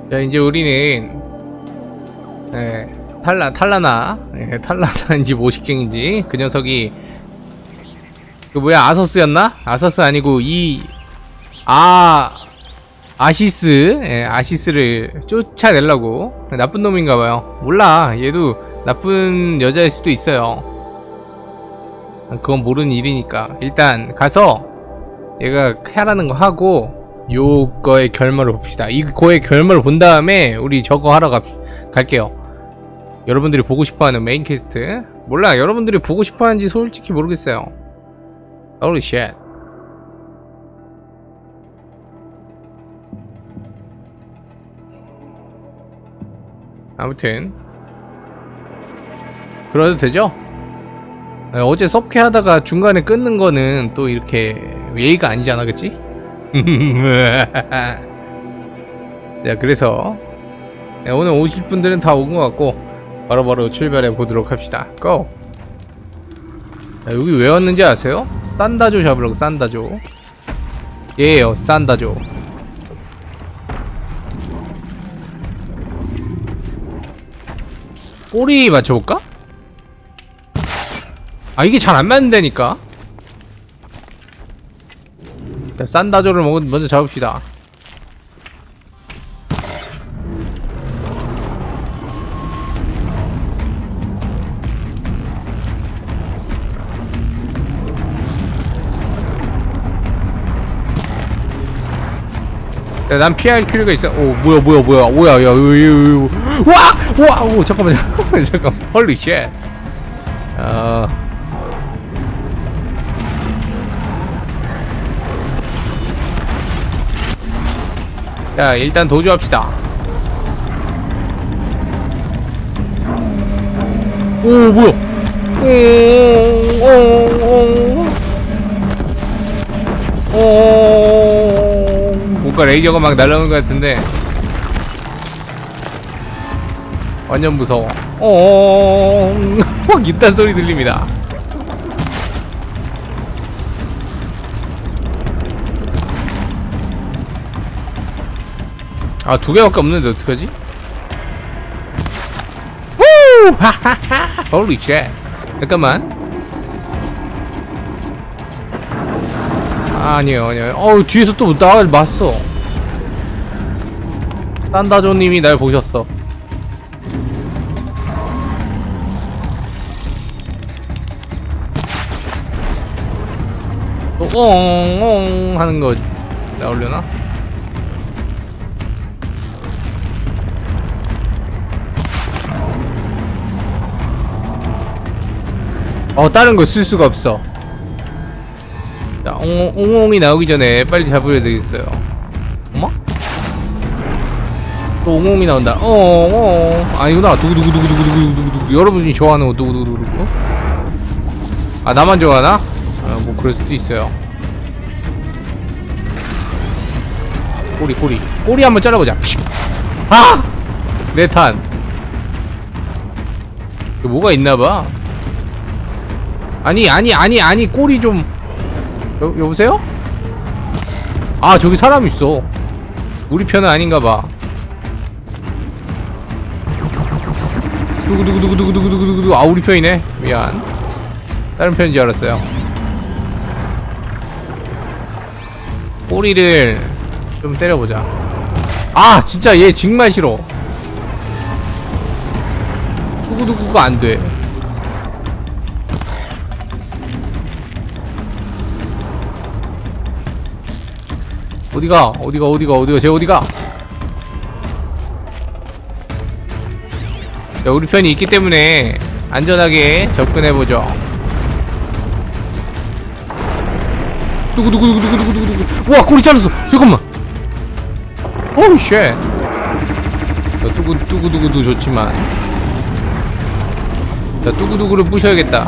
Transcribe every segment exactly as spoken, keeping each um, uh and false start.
자, 이제 우리는 예, 탈라, 탈라나 예, 탈라나인지 모식갱인지 그 녀석이 그 뭐야 아서스였나? 아서스 아니고 이 아 아시스 예, 아시스를 쫓아내려고 나쁜 놈인가봐요. 몰라, 얘도 나쁜 여자일 수도 있어요. 그건 모르는 일이니까 일단 가서 얘가 하라는 거 하고 요거의 결말을 봅시다. 이거의 결말을 본 다음에 우리 저거 하러 가, 갈게요. 여러분들이 보고 싶어하는 메인 퀘스트. 몰라, 여러분들이 보고 싶어하는지 솔직히 모르겠어요. Holy shit. 아무튼 그래도 되죠? 네, 어제 섭캐 하다가 중간에 끊는 거는 또 이렇게 예의가 아니잖아, 그치? 자, 그래서 네, 오늘 오실 분들은 다 온 것 같고 바로바로 출발해 보도록 합시다. 고! 자, 여기 왜 왔는지 아세요? 산다조 잡으려고. 산다조 예요, 산다조. 꼬리 맞춰볼까? 아, 이게 잘 안 맞는다니까. 자, 산다조를 먼저 잡읍시다. 야, 난 피할 필요가 있어. 오, 뭐야, 뭐야, 뭐야, 뭐야, 야, 으, 와, 와, 오, 잠깐만, 잠깐만, 잠깐만, 헐리 쉣. 어. 자, 일단 도주합시다. 오, 뭐야? 오, 오, 오, 오, 뭔가 레이저가 막 날아오는 것 같은데 완전 무서워. 오, 막 이딴 소리 들립니다. 아, 두 개밖에 없는데 어떡하지? 우! 하하하! 홀리 쉣. 잠깐만. 아, 아니에요, 아니에요. 어우, 뒤에서 또 나를 맞어. 산다조님이 날 보셨어. 또 엉엉 하는 거 나오려나? 어, 다른 거 쓸 수가 없어. 자, 옹, 옹옹이 나오기 전에 빨리 잡아야 되겠어요. 어머? 또 옹옹이 나온다. 어어, 아니구나. 두구두구두구두구두구두구. 여러분이 좋아하는 거 두구두구두구. 아, 나만 좋아하나? 아, 뭐 그럴 수도 있어요. 꼬리, 꼬리. 꼬리 한번 잘라보자. 아! 내 탄. 뭐가 있나봐. 아니 아니 아니 아니 꼬리 좀. 여, 여보세요? 아, 저기 사람 있어. 우리 편은 아닌가봐. 두구두구두구두구두구두구두구. 아, 우리 편이네. 미안. 다른 편인 줄 알았어요. 꼬리를 좀 때려보자. 아, 진짜 얘 정말 싫어. 두구두구가 안돼. 어디가? 어디가? 어디가? 어디가? 쟤 어디가? 자, 우리 편이 있기 때문에 안전하게 접근해보죠. 두구두구두구두구두구두구. 와, 꼬리 잘랐어. 잠깐만. 오우 쉣. 뚜구 두구두구도 좋지만, 자, 두구두구를 부셔야겠다.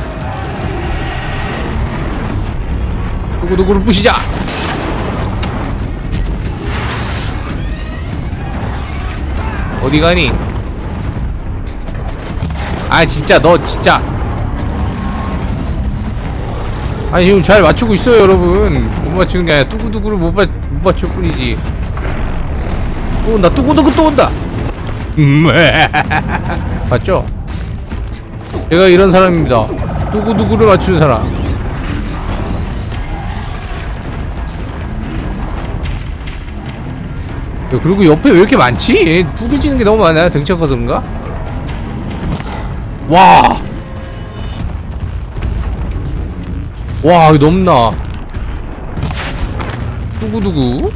두구두구를 부시자. 어디 가니? 아, 진짜 너 진짜. 아니, 지금 잘 맞추고 있어요, 여러분. 못 맞추는 게 아니라 뚜구두구를 못, 맞, 못 맞출 뿐이지. 또 온다. 뚜구두구 또 온다. 음. 맞죠? 제가 이런 사람입니다. 뚜구두구를 맞추는 사람. 야, 그리고 옆에 왜 이렇게 많지? 뚜개지는 게 너무 많아요. 등치 커서 그런가? 와! 와, 이거 넘나. 두구두구.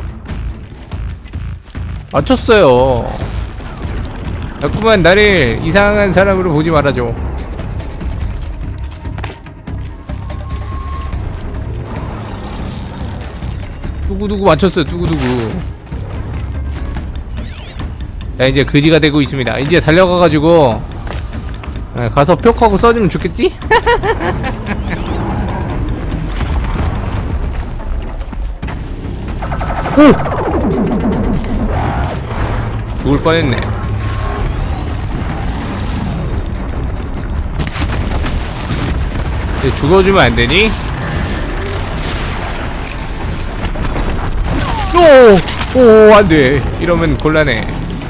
맞췄어요. 자꾸만 나를 이상한 사람으로 보지 말아줘. 두구두구 맞췄어요. 두구두구. 자, 이제 그지가 되고 있습니다. 이제 달려가가지고 가서 뿅하고 써주면 좋겠지? 오! 죽을 뻔했네. 이제 죽어주면 안되니? 오! 오, 안돼. 이러면 곤란해.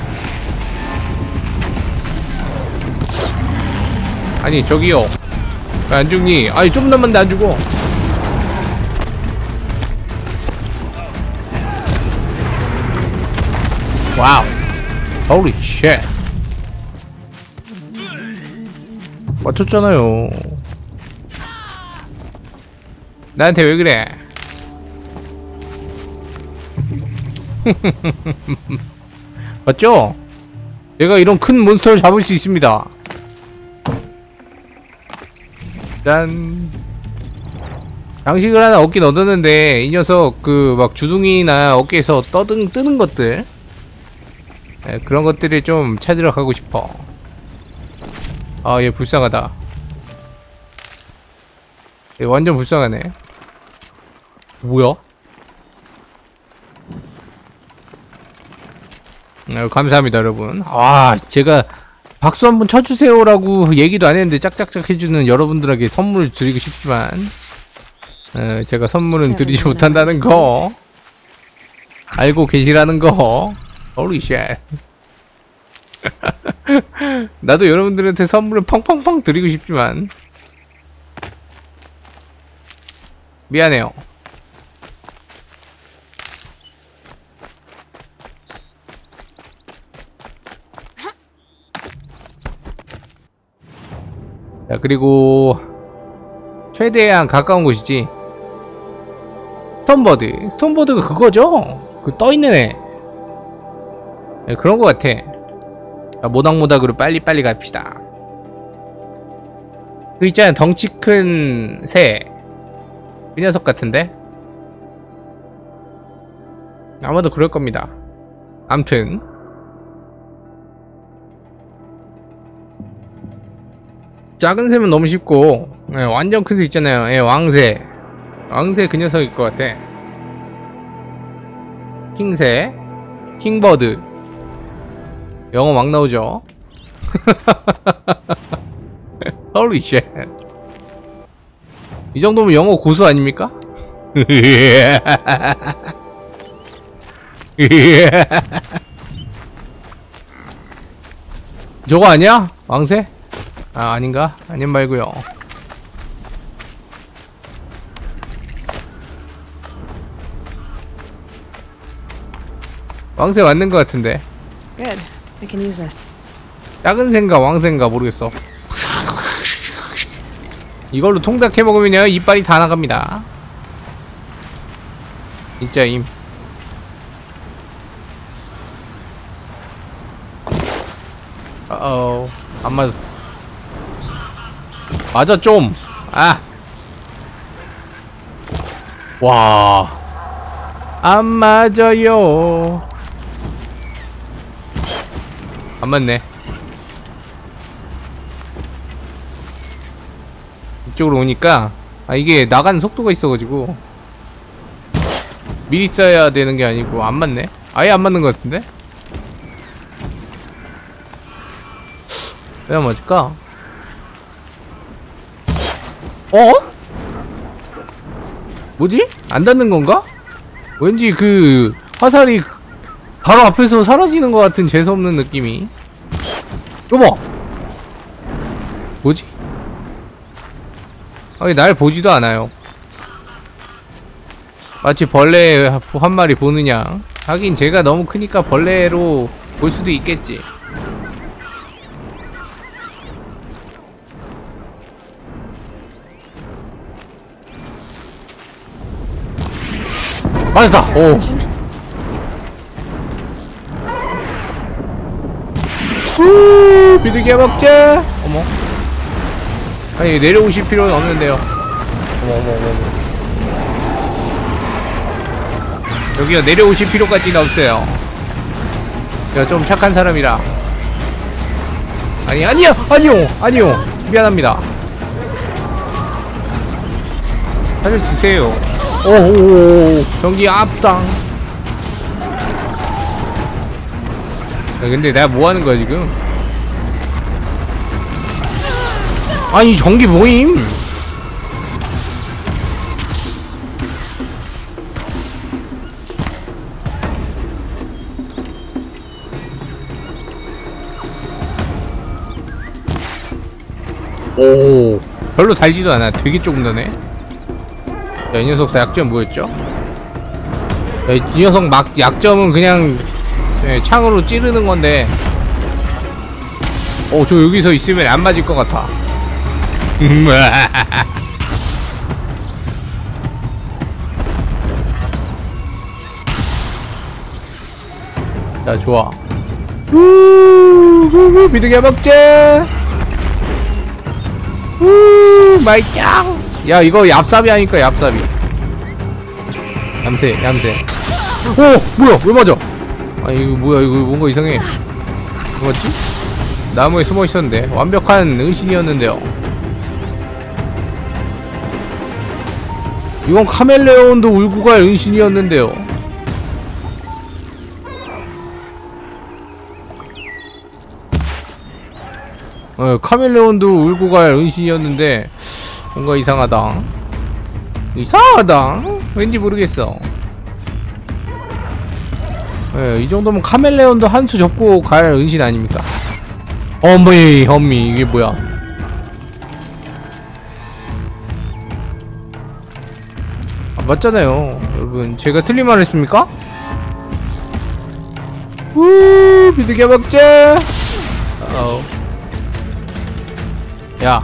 아니, 저기요. 왜 안 죽니? 아니, 좀 남았는데 안 죽어. 와우. Holy shit. 맞췄잖아요. 나한테 왜 그래? 맞죠? 얘가 이런 큰 몬스터를 잡을 수 있습니다. 짠. 장식을 하나 얻긴 얻었는데 이 녀석 그 막 주둥이나 어깨에서 떠든 뜨는 것들, 네, 그런 것들을 좀 찾으러 가고 싶어. 아, 얘 불쌍하다. 얘 완전 불쌍하네. 뭐야? 네, 감사합니다 여러분. 아, 제가 박수 한번 쳐주세요라고 얘기도 안 했는데 짝짝짝 해주는 여러분들에게 선물을 드리고 싶지만, 에, 제가 선물은 드리지 못한다는 거 알고 계시라는 거. Holy shit. 나도 여러분들한테 선물을 펑펑펑 드리고 싶지만 미안해요. 자, 그리고 최대한 가까운 곳이지. 스톤버드. 스톤버드가 그거죠? 그 떠있는 애. 네, 그런 것 같아. 자, 모닥모닥으로 빨리빨리 갑시다. 그 있잖아요, 덩치 큰 새. 그 녀석 같은데? 아마도 그럴 겁니다. 암튼 작은 새면 너무 쉽고, 네, 완전 큰 새 있잖아요. 예, 왕새. 왕새 그 녀석일 것 같아. 킹새, 킹버드. 영어 막 나오죠. Holy shit. 이 정도면 영어 고수 아닙니까? 저거 아니야? 왕새? 아, 아닌가? 아님 말고요. 왕새 맞는 것 같은데. Good. I can use this. 작은 새인가 왕새인가 모르겠어. 이걸로 통닭 해먹으면요 이빨이 다 나갑니다. 진짜임. 어어, 안 맞았어. 맞아 좀. 아. 와. 안 맞아요. 안 맞네. 이쪽으로 오니까, 아, 이게 나가는 속도가 있어가지고 미리 써야 되는 게 아니고 안 맞네. 아예 안 맞는 것 같은데? 왜 안 맞을까? 어? 뭐지? 안 닿는 건가? 왠지 그 화살이 바로 앞에서 사라지는 것 같은 재수없는 느낌이. 여보! 뭐지? 아니, 날 보지도 않아요. 마치 벌레 한 마리 보느냐. 하긴 제가 너무 크니까 벌레로 볼 수도 있겠지. 맞았다! 오! 후, 비둘기야 먹자. 어머. 아니 내려오실 필요는 없는데요. 어머 어머 어머. 여기요, 내려오실 필요까지는 없어요. 제가 좀 착한 사람이라. 아니 아니요 아니요 아니요 미안합니다. 살려주세요. 오오오 전기 앞당. 야, 근데 내가 뭐하는 거야 지금? 아니 전기 모임. 오 별로 달지도 않아. 되게 조금 더네. 야, 이 녀석 약점 뭐였죠? 야, 이 녀석 막 약점은 그냥 네, 창으로 찌르는 건데. 어, 저 여기서 있으면 안 맞을 것 같아. 자, 좋아. 우우우 비둘기 먹자. 우 말짱. 야, 이거 얍삽이 아니까 얍삽이. 얌새 얌새. 오 뭐야 왜 맞아? 아 이거 뭐야 이거 뭔가 이상해. 뭐지? 나무에 숨어 있었는데 완벽한 은신이었는데요. 이건 카멜레온도 울고 갈 은신이었는데요. 어, 카멜레온도 울고 갈 은신이었는데 뭔가 이상하다. 이상하다. 왠지 모르겠어. 예, 이 정도면 카멜레온도 한 수 접고 갈 은신 아닙니까? 어미, 어미, 이게 뭐야? 아, 맞잖아요, 여러분. 제가 틀린 말 했습니까? 우, 비둘기 먹자. 어. 야.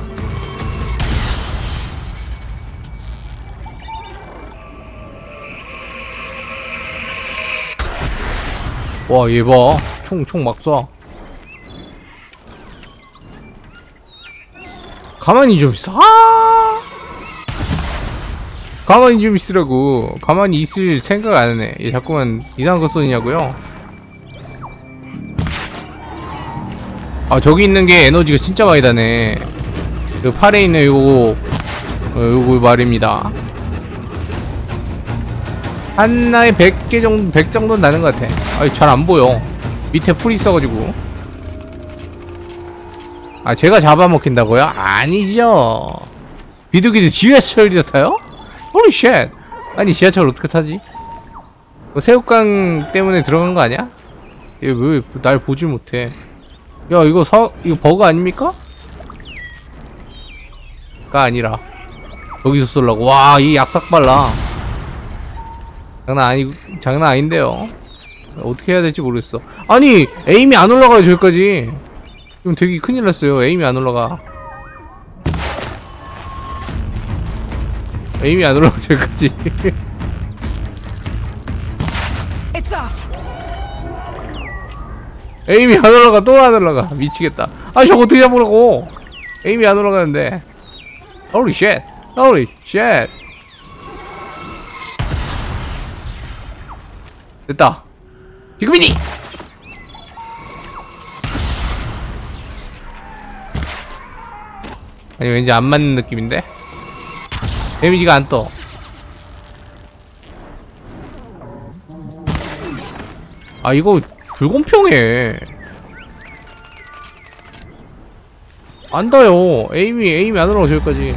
와, 얘 봐. 총, 총 막 쏴. 가만히 좀 있어. 가만히 좀 있으라고. 가만히 있을 생각 안 하네. 얘 자꾸만 이상한 거 쏘냐고요? 아, 저기 있는 게 에너지가 진짜 많이 다네. 그 팔에 있는 요거, 어, 요거 말입니다. 하나에 백 개 정도, 백 정도는 나는 것 같아. 아이, 잘 안 보여. 밑에 풀이 있어가지고. 아, 제가 잡아먹힌다고요? 아니죠. 비둘기도 지하철이 타요? 홀리 쉣. 아니, 지하철 어떻게 타지? 뭐 새우깡 때문에 들어간 거 아니야? 얘 왜 날 보질 못해? 야, 이거 사, 이거 버그 아닙니까? 가 아니라 여기서 쏠라고. 와, 이 약삭 빨라. 장난 아니, 장난 아닌데요. 어떻게 해야 될지 모르겠어. 아니, 에임이 안 올라가요, 저기까지. 지금 되게 큰일 났어요. 에임이 안 올라가. 에임이 안 올라가, 저기까지. It's off. 에임이 안 올라가. 또 안 올라가. 미치겠다. 아, 저거 어떻게 잡으라고. 에임이 안 올라가는데. Holy shit. Holy shit. 됐다. 지금이니! 아니, 왠지 안 맞는 느낌인데? 데미지가 안 떠. 아, 이거 불공평해. 안 닿아요. 에임이, 에임이 안 올라가, 저기까지.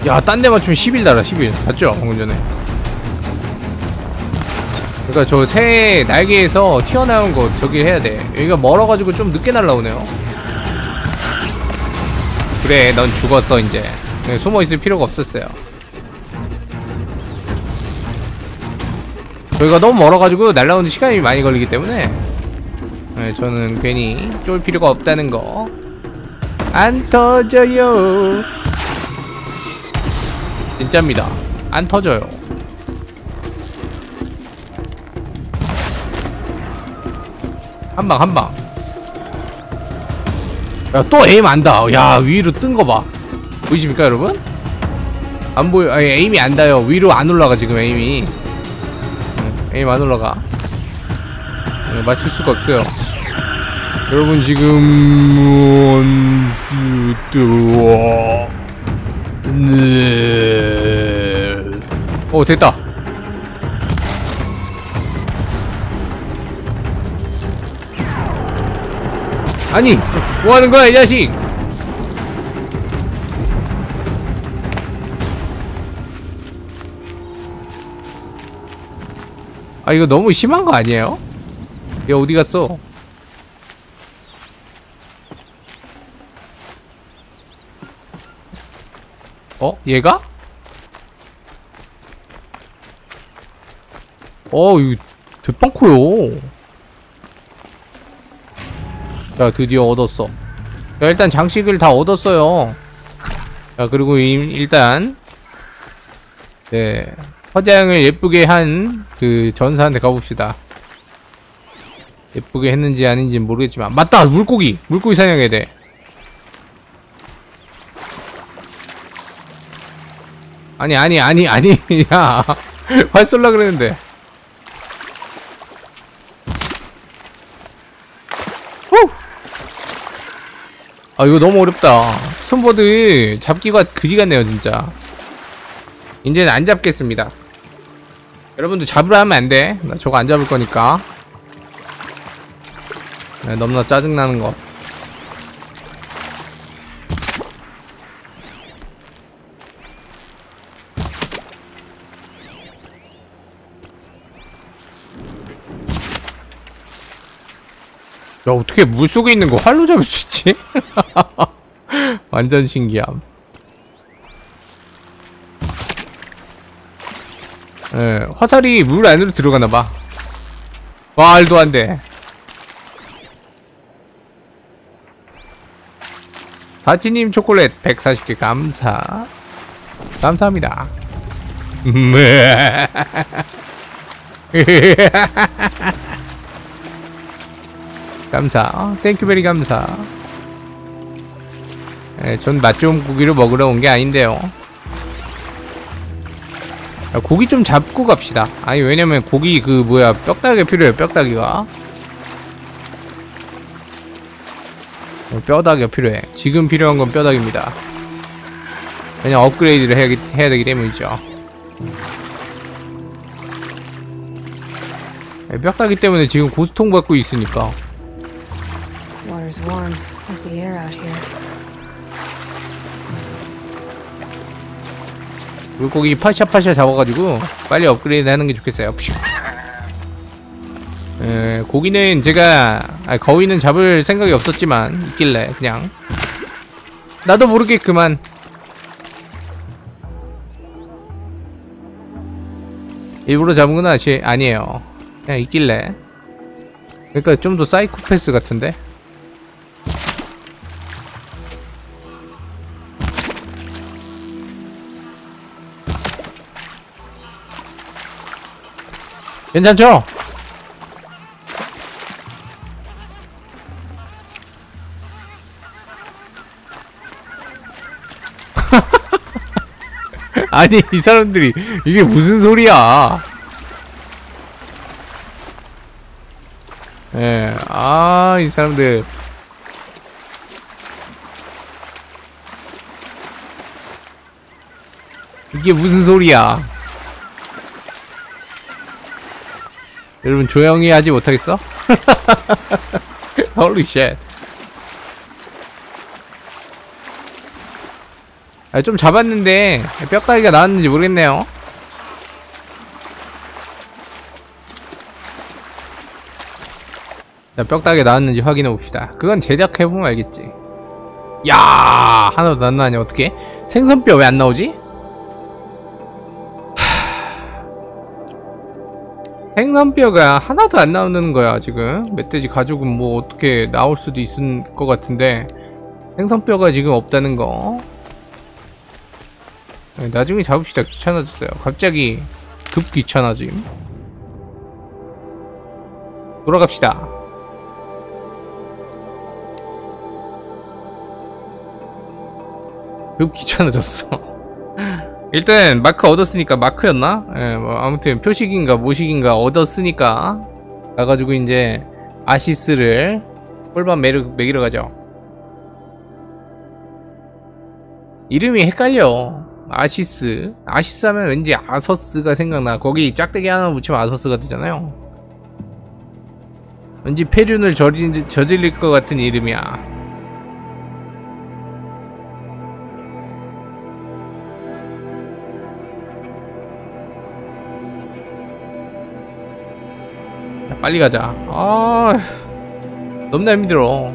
야, 딴 데 맞추면 십 일 달아, 십 일. 봤죠? 방금 전에. 그러니까 저 새 날개에서 튀어나온 거 저기 해야 돼. 여기가 멀어가지고 좀 늦게 날라오네요. 그래, 넌 죽었어 이제. 숨어 있을 필요가 없었어요. 저희가 너무 멀어가지고 날라오는 시간이 많이 걸리기 때문에 네, 저는 괜히 쫄 필요가 없다는 거. 안 터져요. 진짜입니다. 안 터져요. 한방 한방. 야, 또 에임 안다. 야, 위로 뜬 거 봐. 보이십니까 여러분? 안 보여. 아니, 에임이 안 닿아요. 위로 안 올라가 지금 에임이. 응, 에임 안 올라가. 네, 맞출 수가 없어요. 여러분 지금 원스투어 네. 오, 됐다. 아니, 뭐 하는 거야 이 자식? 아, 이거 너무 심한 거 아니에요? 얘 어디 갔어? 어? 얘가? 어, 이거 대빵 커요. 자, 드디어 얻었어. 자, 일단 장식을 다 얻었어요. 자, 그리고 일단 네, 화장을 예쁘게 한 그 전사한테 가봅시다. 예쁘게 했는지 아닌지는 모르겠지만, 맞다! 물고기! 물고기 사냥해야 돼. 아니 아니 아니 아니 야, 활 쏠라 그랬는데. 후! 아, 이거 너무 어렵다. 스톤보드 잡기가 그지 같네요 진짜. 이제는 안 잡겠습니다. 여러분도 잡으라 하면 안 돼. 나 저거 안 잡을 거니까. 네, 너무나 짜증나는 거. 야, 어떻게 물속에 있는 거 활로 잡을 수 있지? 완전 신기함. 예, 화살이 물 안으로 들어가나봐. 말도 안 돼. 다치님 초콜릿 백사십 개 감사. 감사합니다. 감사. 땡큐베리 감사. 예, 전 맛 좋은 고기를 먹으러 온 게 아닌데요. 야, 고기 좀 잡고 갑시다. 아니, 왜냐면 고기 그 뭐야 뼈다귀가 필요해요. 뼈다귀가. 어, 뼈다귀가 필요해. 지금 필요한 건 뼈다귀입니다. 그냥 업그레이드를 해야, 해야 되기 때문이죠. 네, 뼈다귀 때문에 지금 고스통 받고 있으니까. Water's warm, like the air out here. 물고기 파샤파샤 잡아가지고 빨리 업그레이드 하는 게 좋겠어요. 에, 고기는 제가 아니, 거위는 잡을 생각이 없었지만 있길래 그냥 나도 모르게 그만. 일부러 잡은 건 아시, 아니에요. 그냥 있길래. 그러니까 좀 더 사이코패스 같은데. 괜찮죠? 아니, 이 사람들이 이게 무슨 소리야? 예, 아, 이 사람들. 이게 무슨 소리야? 여러분 조용히 하지 못하겠어? Holy shit. 아, 좀 잡았는데 뼈다귀가 나왔는지 모르겠네요. 자, 뼈다귀가 나왔는지 확인해 봅시다. 그건 제작해보면 알겠지. 야, 하나도 안 나왔냐 어떡해? 생선뼈 왜 안 나오지? 생선뼈가 하나도 안 나오는 거야 지금. 멧돼지 가죽은 뭐 어떻게 나올 수도 있을 것 같은데 생선뼈가 지금 없다는 거. 나중에 잡읍시다. 귀찮아졌어요. 갑자기 급 귀찮아짐. 돌아갑시다. 급 귀찮아졌어. 일단 마크 얻었으니까, 마크였나? 예, 뭐 아무튼 표식인가 모식인가 얻었으니까 가가지고 이제 아시스를 꿀밤 매러, 매기러 가죠. 이름이 헷갈려. 아시스 아시스 하면 왠지 아서스가 생각나. 거기 짝대기 하나 붙이면 아서스가 되잖아요. 왠지 폐륜을 저질, 저질릴 것 같은 이름이야. 자, 빨리 가자. 아, 너무나 힘들어.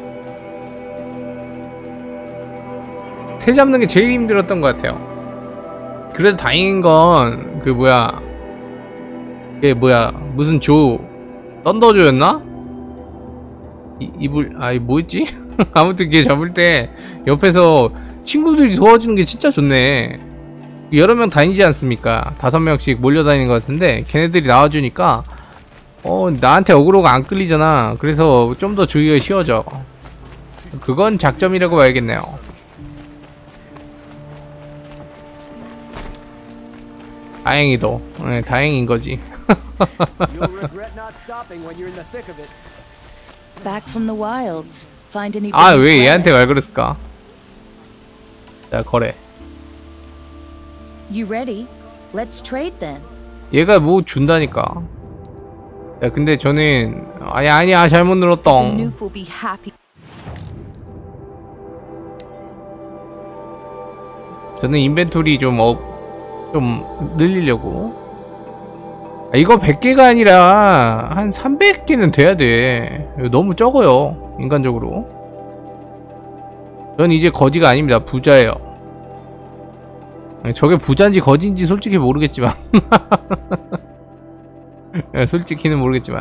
새 잡는 게 제일 힘들었던 것 같아요. 그래도 다행인 건 그 뭐야, 그게 뭐야, 무슨 조 썬더조였나? 이, 이불 아이 뭐였지? 아무튼 걔 잡을 때 옆에서 친구들이 도와주는 게 진짜 좋네. 여러 명 다니지 않습니까? 다섯 명씩 몰려다니는 것 같은데 걔네들이 나와주니까 어 나한테 어그로가 안 끌리잖아. 그래서 좀 더 주기가 쉬워져. 그건 장점이라고 봐야겠네요. 다행히도, 네, 다행인 거지. Back from the wilds. Find any 아, 왜 얘한테 말 그랬을까? 자, 거래. You ready? Let's trade then. 얘가 뭐 준다니까. 야, 근데 저는 아니 아니야 잘못 눌렀다. Nuke will be happy. 저는 인벤토리 좀 업, 좀 늘리려고. 아, 이거 백 개가 아니라 한 삼백 개는 돼야 돼. 이거 너무 적어요 인간적으로. 전 이제 거지가 아닙니다. 부자예요. 저게 부자인지 거지인지 솔직히 모르겠지만 솔직히는 모르겠지만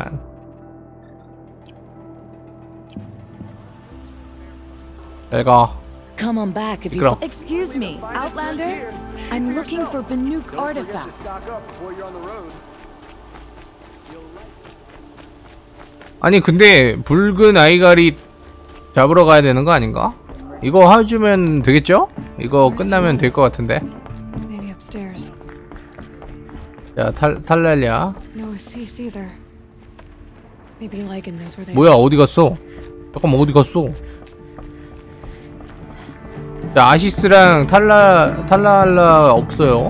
내가 Come on back if you. Excuse me, Outlander. I'm looking for Banuk artifacts. 아니 근데 붉은 아이가리 잡으러 가야 되는 거 아닌가? 이거 해주면 되겠죠? 이거 끝나면 될 것 같은데. Maybe upstairs. 자, 탈, 탈랄리아. No Assis either. Maybe Lygan knows where they 뭐야, 어디 갔어? 잠깐만, 어디 갔어? 자, 아시스랑 탈라, 탈랄라 없어요.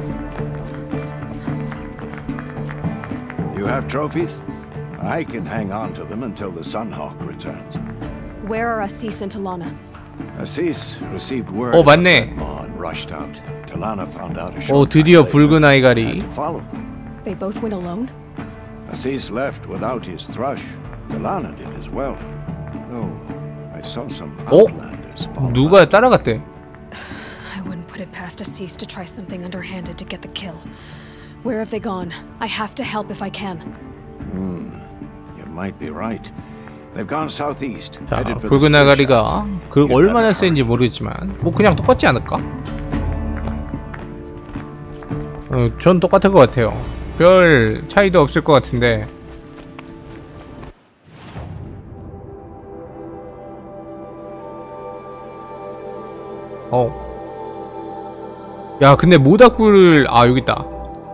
You have trophies? I can hang on to them until the Sunhawk returns. Where are Assis and Talana? Assis received word 어, 맞네. and rushed out. Talana found out a 오, short 드디어 time 붉은 later 아이가리. and had to follow. They both went alone? Assis left without his thrush. Talana did as well. Though I saw some 어? outlanders follow. 누가 따라갔대? I wouldn't put it past Assis to try something underhanded to get the kill. Where have they gone? I have to help if I can. Hmm. You might be right. They've gone southeast. 자, headed for the 붉은 spear 아가리가 shafts. 그 You 얼마나 better 센지 hurry. 모르겠지만 뭐 그냥 똑같지 않을까? 어, 전 똑같을 것 같아요. 별 차이도 없을 것 같은데. 어. 야, 근데 모닥불을 아 여기 있다.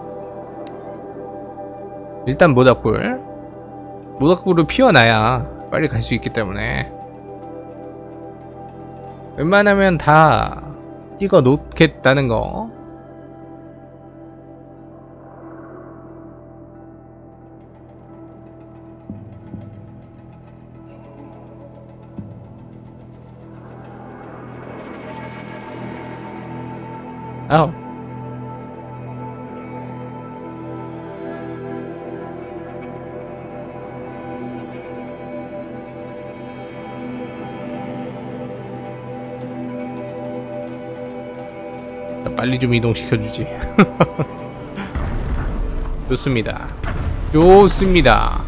일단 모닥불. 모닥불을 피워놔야 빨리 갈 수 있기 때문에 웬만하면 다 찍어 놓겠다는 거. 아우. 빨리 좀 이동시켜주지. 좋습니다. 좋습니다.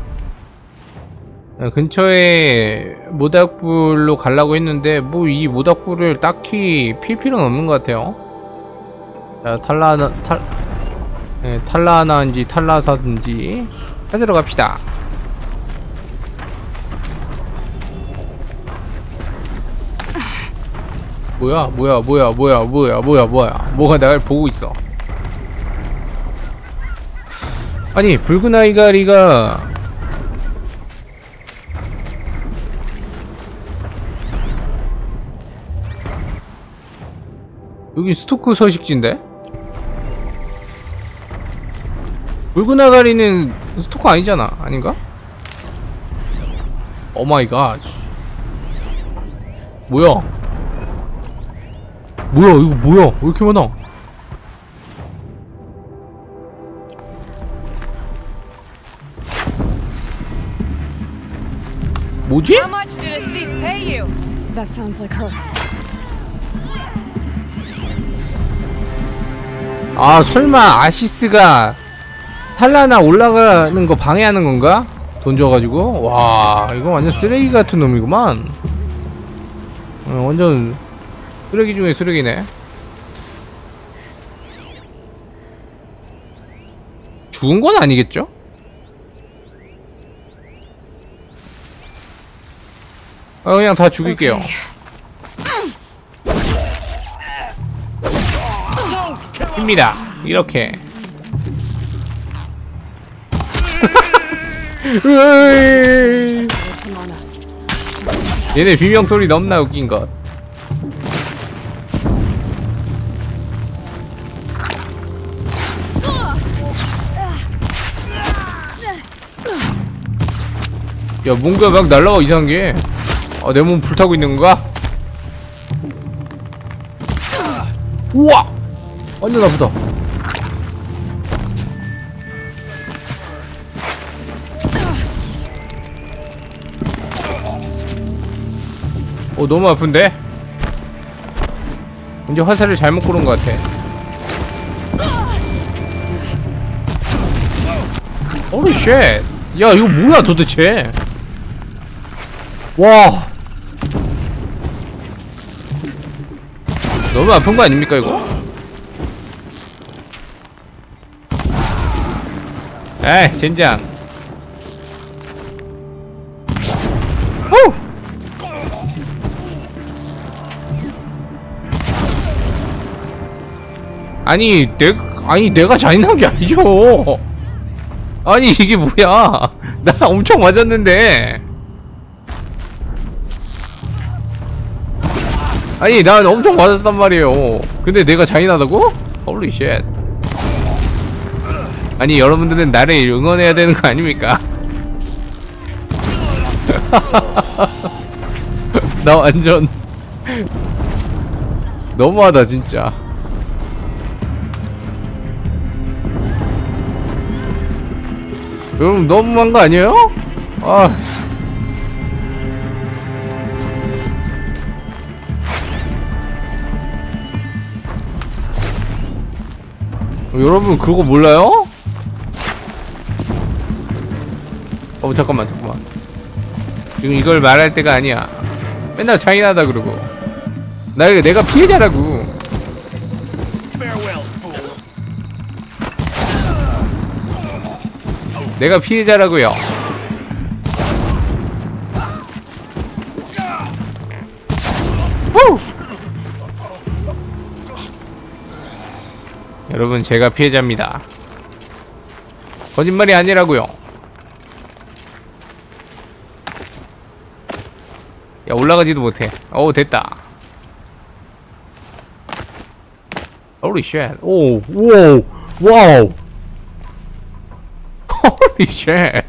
근처에 모닥불로 가려고 했는데 뭐 이 모닥불을 딱히 필 필요는 없는 것 같아요. 자, 탈라나 탈 네, 탈라나인지 탈라사든지 찾으러 갑시다. 뭐야 뭐야 뭐야 뭐야 뭐야 뭐야 뭐야 뭐가 날 보고 있어. 아니 붉은 아이가리가 여기 스토크 서식지인데? 붉은 아가리는 스토크 아니잖아. 아닌가? 오마이갓. 뭐야 뭐야 이거 뭐야 왜 이렇게 많아. 뭐지? How much did Assis pay you? That sounds like her. 아 설마 아시스가 탈라나 올라가는 거 방해하는 건가? 돈 줘가지고? 와 이거 완전 쓰레기 같은 놈이구만. 어, 완전 쓰레기 중에 쓰레기네. 죽은 건 아니겠죠? 아 그냥 다 죽일게요. 입니다. 이렇게. 얘네 비명 소리 넘나 웃긴 것. 야 뭔가 막 날라가 이상하게. 아, 내 몸 불타고 있는 건가? 우와! 완전 아프다. 어 너무 아픈데? 이제 화살을 잘못 고른 것 같아. 어리 쉣! 야 이거 뭐야 도대체? 와 너무 아픈 거 아닙니까 이거? 에이 젠장. 후! 아니 내 아니 내가 잔인한 게 아니죠. 아니 이게 뭐야? 나 엄청 맞았는데. 아니 난 엄청 맞았단 말이에요. 근데 내가 잔인하다고? 홀리 쉣. 아니 여러분들은 나를 응원해야 되는 거 아닙니까? 나 완전 너무하다 진짜. 여러분 너무한 거 아니에요? 아 여러분 그거 몰라요? 어 잠깐만 잠깐만 지금 이걸 말할 때가 아니야. 맨날 잔인하다 그러고. 나 내가 피해자라고. 내가 피해자라고요. 후! 여러분 제가 피해자입니다. 거짓말이 아니라고요. 야 올라가지도 못해. 오 됐다. Holy shit. 오 와우 와우. Holy shit.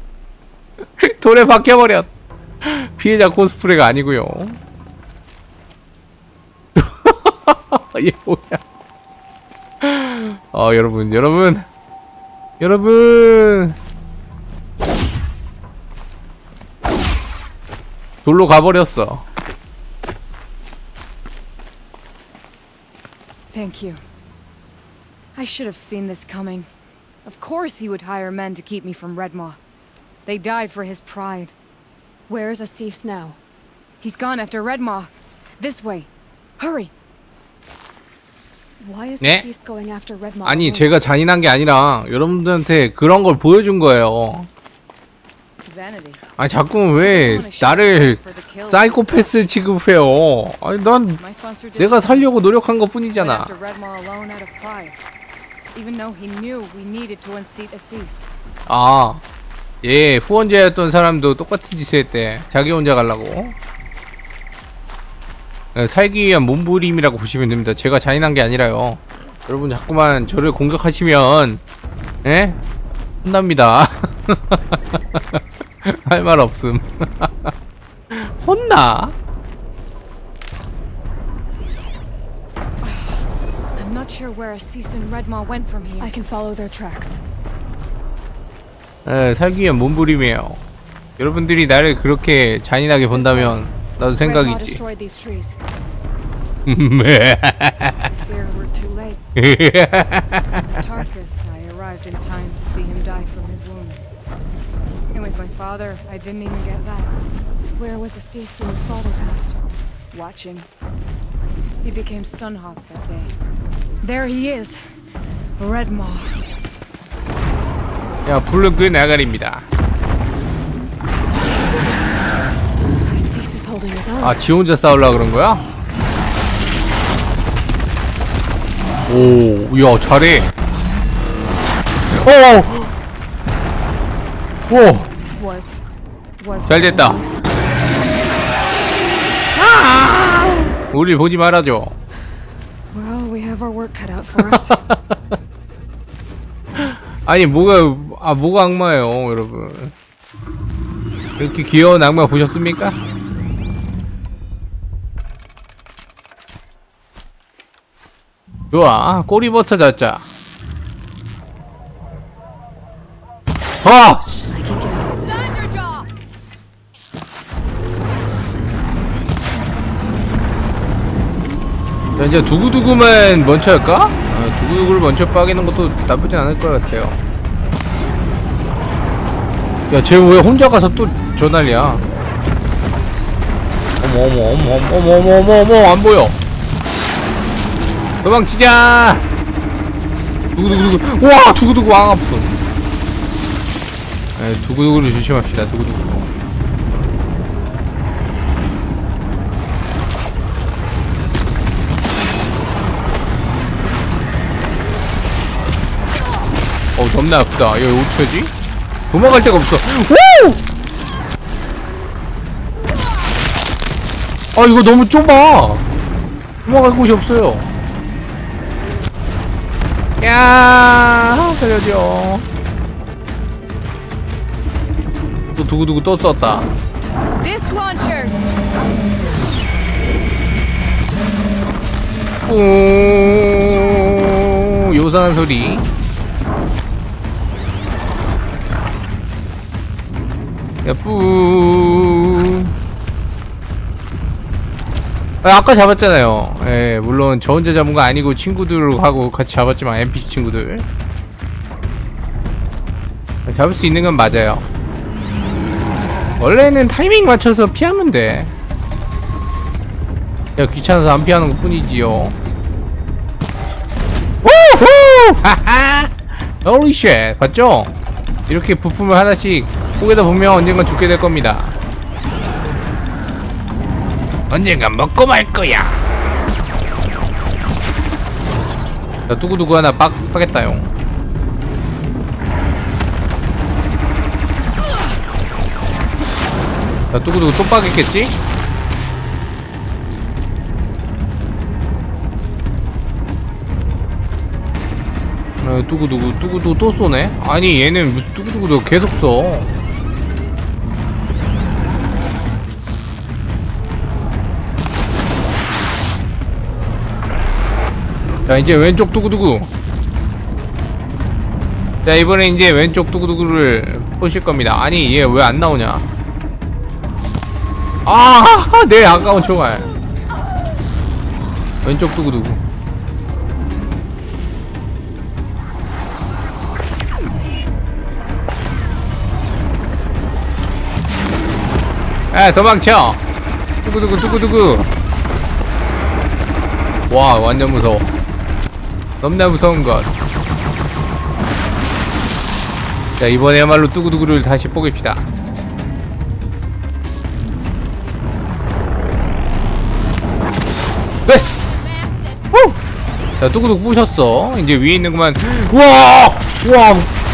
돌에 박혀버렸. 피해자 코스프레가 아니고요. 얘 뭐야? 어 여러분 여러분 여러분 돌로 가버렸어. Thank you. I should have seen this coming. Of course he would hire men to keep me from Redmaw. They died for his pride. Where is Assis now? He's gone after Redmaw. This way. Hurry. Why is 네? Assis going after Redmaw? 아니 alone? 제가 잔인한 게 아니라 여러분들한테 그런 걸 보여준 거예요. Vanity. 아니 자꾸 왜 나를 사이코패스 취급해요? 아니 난 My sponsor did 내가 살려고 노력한 것 뿐이잖아. went after Redmaw alone out of pride. Even though he knew we needed to unseat Assis. 아, 예, 후원자였던 사람도 똑같은 짓을 했대. 자기 혼자 가려고. 네, 살기 위한 몸부림이라고 보시면 됩니다. 제가 잔인한 게 아니라요. 여러분 자꾸만 저를 공격하시면 예? 혼납니다. 할 말 없음. 혼나? I'm not sure where Assis and Redmaw went from here. I can follow their tracks. 예, 살기 위한 몸부림이에요. 여러분들이 나를 그렇게 잔인하게 본다면 나도 생각이 Redmaw 있지. destroyed these trees. Fear we're too late. Tarkus, I arrived in time to see him die from his wounds. And with my father, I didn't even get that. Where was Assis when your father passed? Watching. He became Sunhawk that day. There he is. Redmaw. 야, 불은 그 나가리입니다. Assis is holding his own. 아, 지 혼자 싸우려고 그런 거야? 오, 야, 잘해. 어! 오! Was. Was. 잘 됐다. 우리 보지 말아줘. Well, we have our work cut out for us. 아니, 뭐가, 아, 뭐가 악마예요, 여러분. 이렇게 귀여운 악마 보셨습니까? 좋아, 꼬리버터 잡자. 아! 씨. I can get out of this. 자, 이제 두구두구만 먼저 할까? 어, 두구두구를 먼저 빠기는 것도 나쁘지 않을 것 같아요. 야, 쟤 왜 혼자 가서 또 저 난리야? 어머 어머 어머 어머 어머 어머 어머 어머 안 보여. 도망치자. 두구두구두구. 와, 두구두구 왕 아픔. 네, 두구두구를 조심합시다. 두구두구. 어, 겁나 아프다. 이거 어떡하지? 도망갈 데가 없어. 오! 아, 이거 너무 좁아. 도망갈 곳이 없어요. 야, 살려줘. 또 두구두구 또 썼다. Disc launchers. 오, 요상한 소리. 야, 뿌. 아, 아까 잡았잖아요. 예, 물론 저 혼자 잡은 거 아니고 친구들하고 같이 잡았지만 엔피씨 친구들. 잡을 수 있는 건 맞아요. 원래는 타이밍 맞춰서 피하면 돼. 야, 귀찮아서 안 피하는 것 뿐이지요. 우후! 하하! Holy shit! 봤죠? 이렇게 부품을 하나씩 포개다 보면 언젠간 죽게 될 겁니다. 언젠간 먹고 말 거야. 자, 두구두구 하나 빡, 빠겠다용. 자, 두구두구 또 빠겠겠지? 어, 두구두구, 두구두구 또 쏘네? 아니, 얘는 무슨 두구두구도 계속 써. 자 이제 왼쪽 두구두구. 자 이번에 이제 왼쪽 두구두구를 보실 겁니다. 아니 얘 왜 안 나오냐? 아, 내 아까운 총알. 왼쪽 두구두구. 아 도망쳐. 두구두구 두구두구. 와 완전 무서워. 너무나 무서운 것. 자 이번에야말로 두구두구를 다시 뽀깁시다. 됐어. 후! 자 두구두구 부셨어. 이제 위에 있는구만. 우와! 우와!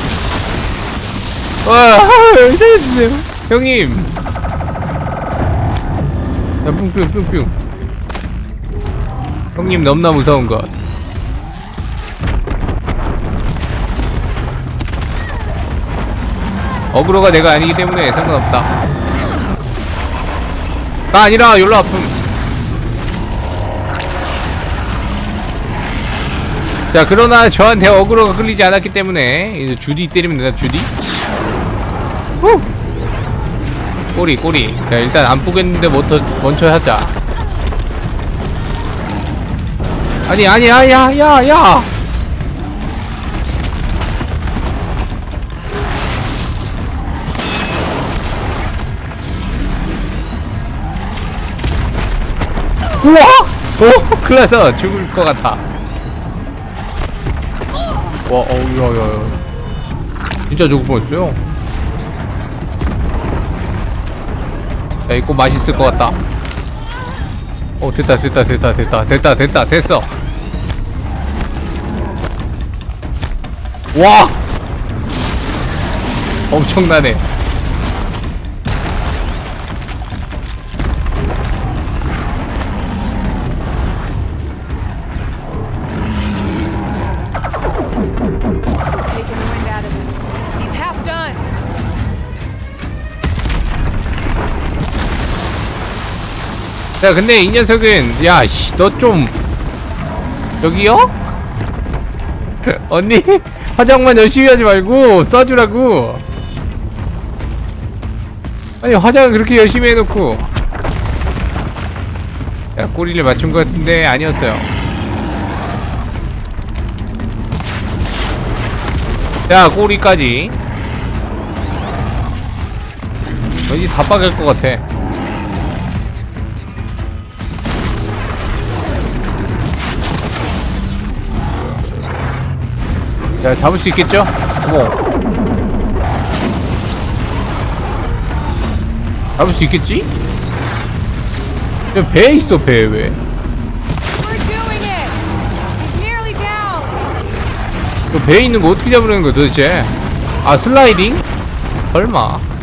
와! 살려주세요 형님. 자 뿡뿅 뿡뿅. 형님 너무나 무서운 것. 어그로가 내가 아니기 때문에 상관없다. 나 아니라 열로 아픔. 자 그러나 저한테 어그로가 끌리지 않았기 때문에 이제 주디 때리면 된다. 주디. 후! 꼬리 꼬리. 자 일단 안 뿌겠는데 먼저 먼저 하자. 아니 아니 야야 야 야. 우와! 오! 큰일났어. 죽을 것 같아. 와, 어우, 야, 야, 야. 진짜 죽을 뻔했어요. 야, 이거 맛있을 것 같다. 어, 됐다, 됐다, 됐다, 됐다, 됐다, 됐다, 됐어. 와! 엄청나네. 야 근데 이 녀석은 야씨 너 좀 여기요? 언니 화장만 열심히 하지 말고 쏴주라고. 아니 화장을 그렇게 열심히 해놓고. 야 꼬리를 맞춘 것 같은데 아니었어요. 자 꼬리까지. 왠지 다 빠질 것 같아. 자 잡을 수 있겠죠? 어머 잡을 수 있겠지? 야, 배에 있어. 배에 왜? 저 배에 있는 거 어떻게 잡으려는 거야 도대체? 아 슬라이딩? 설마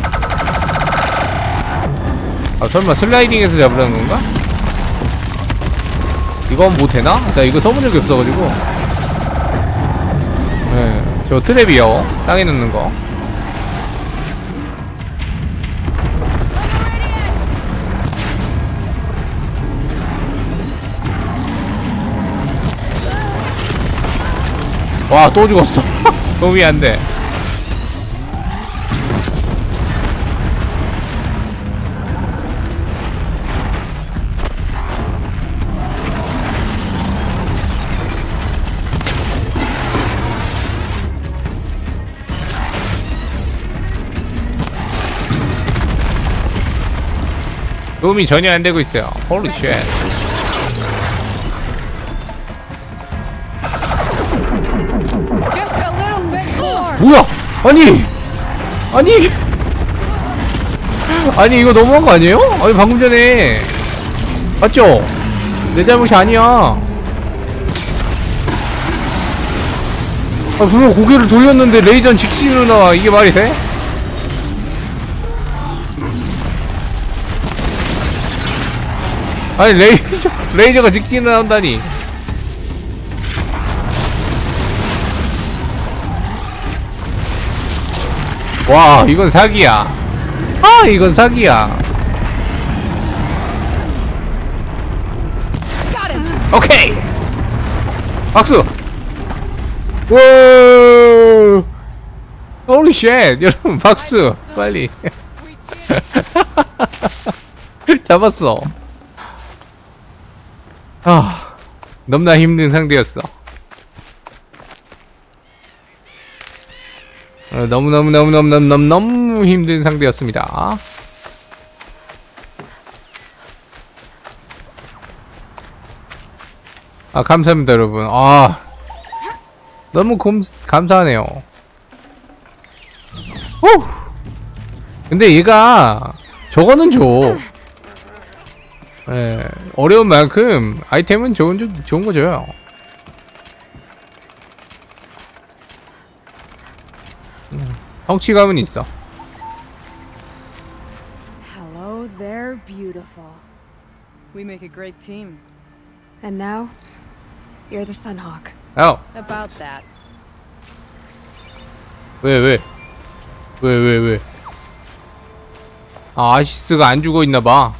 아 설마 슬라이딩에서 잡으려는 건가? 이건 못되나? 나 이거 써본 적이 없어가지고. 네, 저 트랩이요. 땅에 넣는 거. 와, 또 죽었어. 도움이 안 돼. 도움이 전혀 안 되고 있어요. 홀리 쉣. 뭐야? 아니! 아니! 아니 이거 너무한 거 아니에요? 아니 방금 전에 맞죠? 내 잘못이 아니야. 아 분명 고개를 돌렸는데 레이저는 직진으로 나와. 이게 말이 돼? 아니 레이저 레이저가 직진을 나온다니. 와 이건 사기야. 아 이건 사기야. 오케이. 박수! 오! 홀리 쉣! 여러분 박수! 빨리. 잡았어. 아, 너무나 힘든 상대였어. 어, 너무너무너무너무너무 힘든 상대였습니다. 아, 감사합니다 여러분. 아, 너무 곰, 감사하네요. 오! 근데 얘가 저거는 줘. 예, 어려운 만큼 아이템은 좋은, 좋은 거 줘요. 음, 성취감은 있어. Hello there, beautiful. We make a great team. And now, you're the Sunhawk. 어, About that. 왜, 왜? 왜, 왜, 왜? 아, 아시스가 안 죽어 있나봐.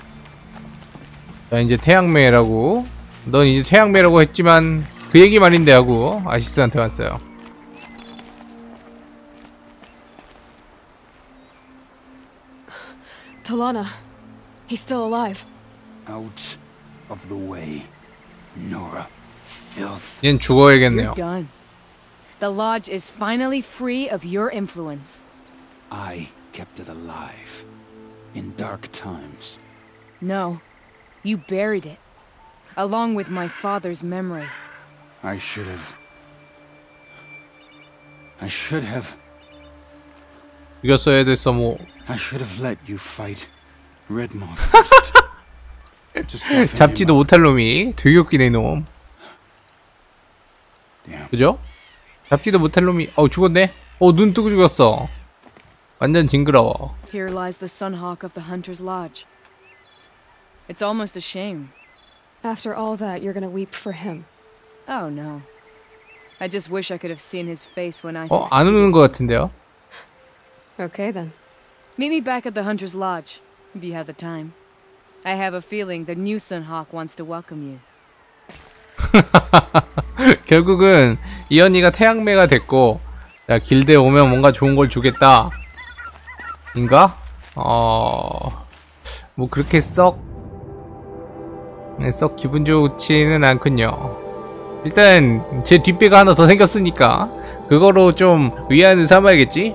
자, 이제 태양매라고. 넌 이제 태양매라고 했지만, 그 얘기 말인데 하고, 아시스한테 왔어요. Talana, he's still alive. Out of the way, Nora. Filth. 얜 죽어야겠네요. You're done. The Lodge is finally free of your influence. I kept it alive. In dark times. No, you buried it. Along with my father's memory. I should have... I should have... 죽였어야 됐어, 뭐. I should have let you fight Redmoth first. To soften him 잡지도 up. 못할 놈이 되게 웃기네, 이놈. Damn. 그죠? 잡지도 못할 놈이, 어, 죽었네? 어, 눈 뜨고 죽었어. 완전 징그러워. Here lies the Sunhawk of the Hunter's Lodge. It's almost a shame. After all that, you're gonna weep for him. Oh no. I just wish I could have seen his face when I 어, 안 우는 succeeded. 것 같은데요? Okay then. Meet me back at the Hunter's Lodge, if you have the time. I have a feeling the new Sunhawk wants to welcome you. 결국은 이 언니가 태양매가 됐고, 자, 길드에 오면 뭔가 좋은 걸 주겠다 인가? 어... 뭐 그렇게 썩 네, 썩 기분 좋지는 않군요. 일단 제 뒷배가 하나 더 생겼으니까 그거로 좀 위안을 삼아야겠지?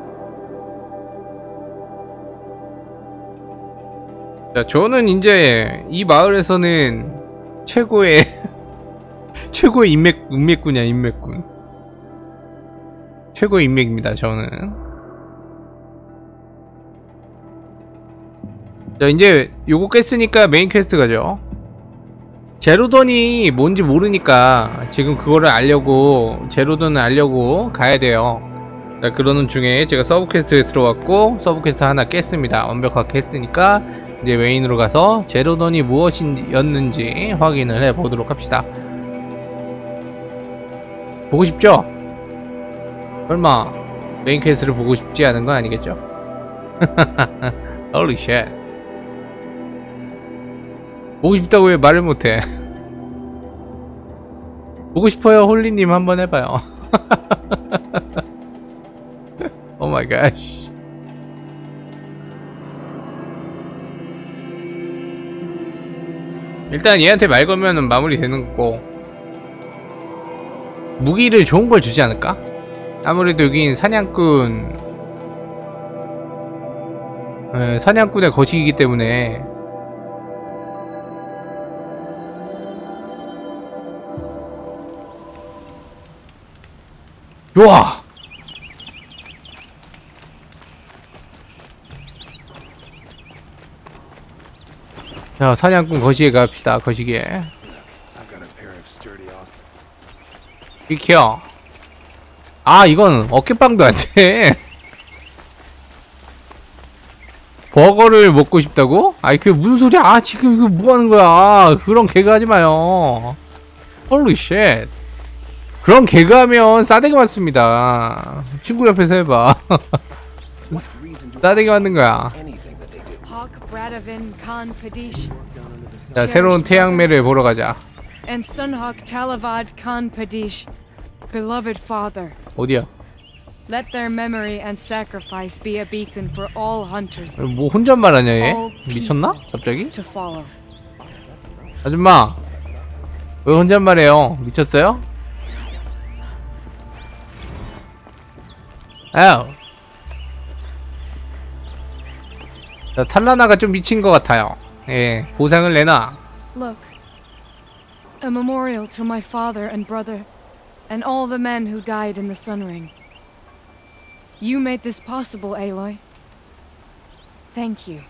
자, 저는 이제 이 마을에서는 최고의 최고의 인맥, 인맥군이야, 인맥군. 최고의 인맥입니다, 저는. 자, 이제 요거 깼으니까 메인 퀘스트 가죠. 제로던이 뭔지 모르니까 지금 그거를 알려고, 제로던을 알려고 가야 돼요. 자, 그러는 중에 제가 서브 퀘스트에 들어왔고, 서브 퀘스트 하나 깼습니다. 완벽하게 했으니까 이제 메인으로 가서 제로던이 무엇이었는지 확인을 해보도록 합시다. 보고 싶죠? 설마 메인 퀘스트를 보고 싶지 않은 건 아니겠죠? Holy shit. 보고 싶다고 왜 말을 못해? 보고 싶어요, 홀리님 한번 해봐요. Oh my gosh. 일단 얘한테 말 걸면은 마무리 되는 거고, 무기를 좋은 걸 주지 않을까? 아무래도 여긴 사냥꾼, 에, 사냥꾼의 거식이기 때문에. 좋아! 자, 사냥꾼 거시기에 갑시다. 거시기에 비켜. 아, 이건 어깨빵도 안돼. 버거를 먹고 싶다고? 아이, 그게 무슨 소리야. 아, 지금 이거 뭐하는 거야. 그런 개그 하지 마요. 홀리 쉣. 그런 개그 하면 싸대기 맞습니다. 친구 옆에서 해봐. 싸대기 맞는 거야. Hawk Bradavin Khan Padish. 자, 새로운 태양매를 보러 가자. and Sunhawk Talavad Khan Padish, beloved father. 어디야? Let their memory and sacrifice be a beacon for all hunters 뭐 혼잣말하냐 얘? 미쳤나? 갑자기? to follow. 아줌마 왜 혼잣말해요? 미쳤어요? 아유 자, 탈라나가 좀 미친 것 같아요. 예, 보상을 내놔. Look, a memorial to my father and brother, and all the men who died in the Sun Ring. You made this possible, Aloy. Thank you.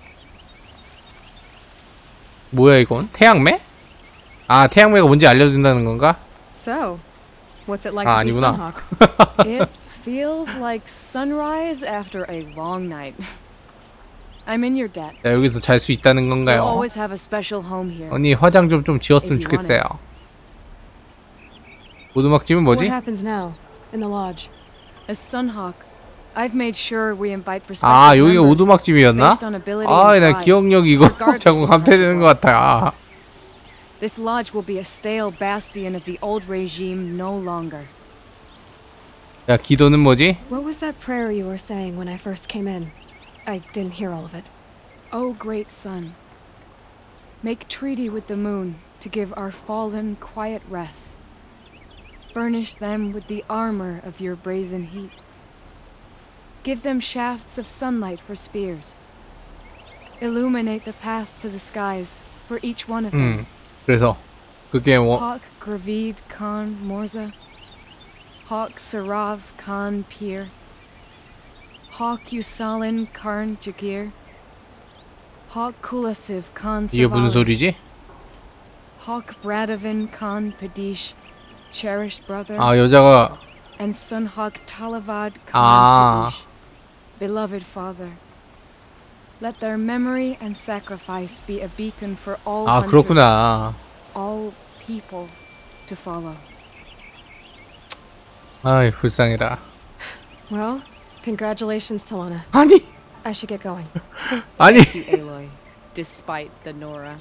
뭐야 이건? 태양매? 아 태양매가 뭔지 알려준다는 건가? So, what's it like 아 to be 아니구나. Sunhawk? It feels like sunrise after a long night. I'm in your debt. 자, 여기서 잘 수 있다는 We'll 건가요? always have a special home here. 언니 화장 좀 좀 지웠으면 If you want 좋겠어요. 오두막집은 What 뭐지? happens now in the lodge? As Sunhawk, I've made sure we invite prospective 아 여기가 members 오두막집이었나? based on ability 아, and 나 pride. 기억력이 이거 regardless 자꾸 of 감퇴되는 것 hardship. 같아. This lodge will be a stale bastion of the old regime no longer. 야 기도는 뭐지? What was that prayer you were saying when I first came in? I didn't hear all of it. O great sun, make treaty with the moon to give our fallen quiet rest. Furnish them with the armor of your brazen heat. Give them shafts of sunlight for spears. Illuminate the path to the skies for each one of them. 음 그래서 그게 뭐 Hawk Gravid Khan Morza. Hawk Sarav Khan Pir. Hawk Usalin Karn Jagir. Hawk Kulasiv Khan 이게 무슨 Saval. 소리지? Hawk Bradovin Khan Padish, cherished brother. 아 여자가 And Sunhawk Talavad Khan 아. Padish, beloved father. Let their memory and sacrifice be a beacon for all 아 hunters, 그렇구나. all people to follow. 아이 불쌍해라. Well, congratulations, Talana. 아니 I should get going. 아니 You, Aloy, despite the Nora.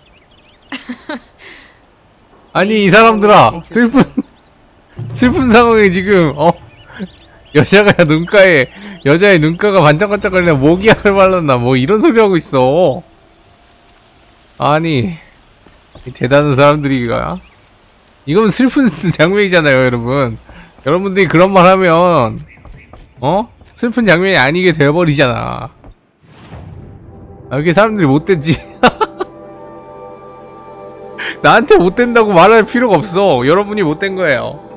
아니 이 사람들아 슬픈 슬픈 상황에 지금 어 여자가 눈가에 여자의 눈가가 반짝반짝거리나 모기약을 발랐나 뭐 이런 소리 하고 있어. 아니 이 대단한 사람들이가 이건 슬픈 장면이잖아요 여러분. 여러분들이 그런 말 하면 어 슬픈 장면이 아니게 되어버리잖아. 아, 여기 사람들이 못됐지. 나한테 못된다고 말할 필요가 없어. 여러분이 못된 거예요.